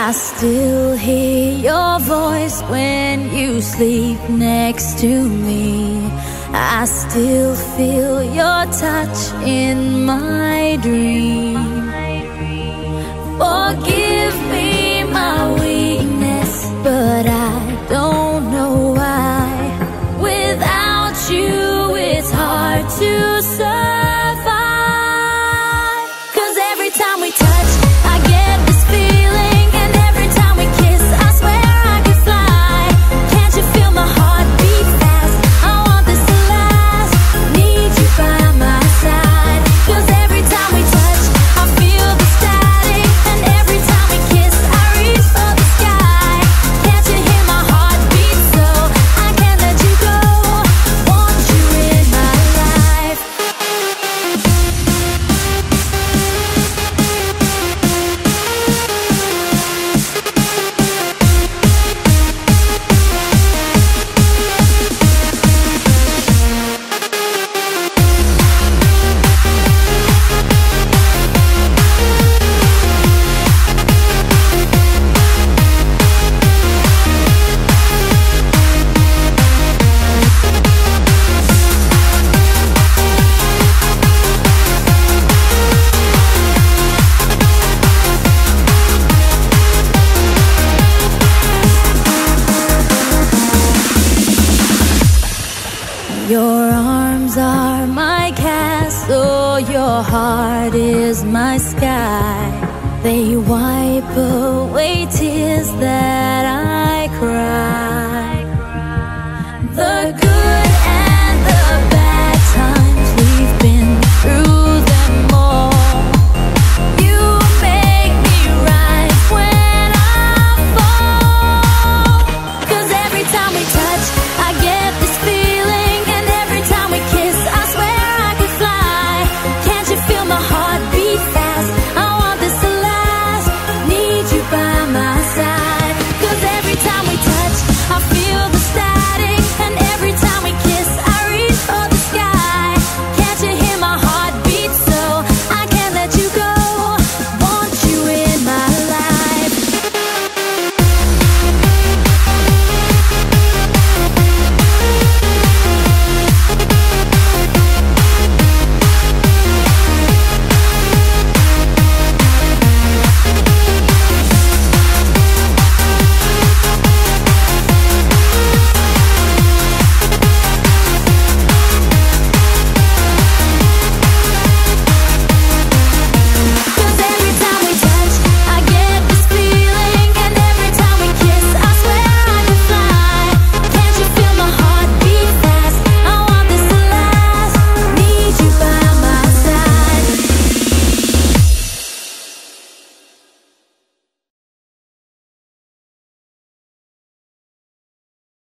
I still hear your voice when you sleep next to me. I still feel your touch in my dream. Forgive me my weakness, but I don't know why. Without you, it's hard to survive. 'Cause every time we touch, I get this feeling, and every time we kiss, I swear I could fly. Can't you feel my heart beat fast? I want this to last. Need you by my side. 'Cause every time we touch, I feel the static, and every time we kiss, I reach for the sky. Can't you hear my heart beat? So I can't let you go. Want you in my life. Your arms are my castle, your heart is my sky. They wipe away tears that I cry.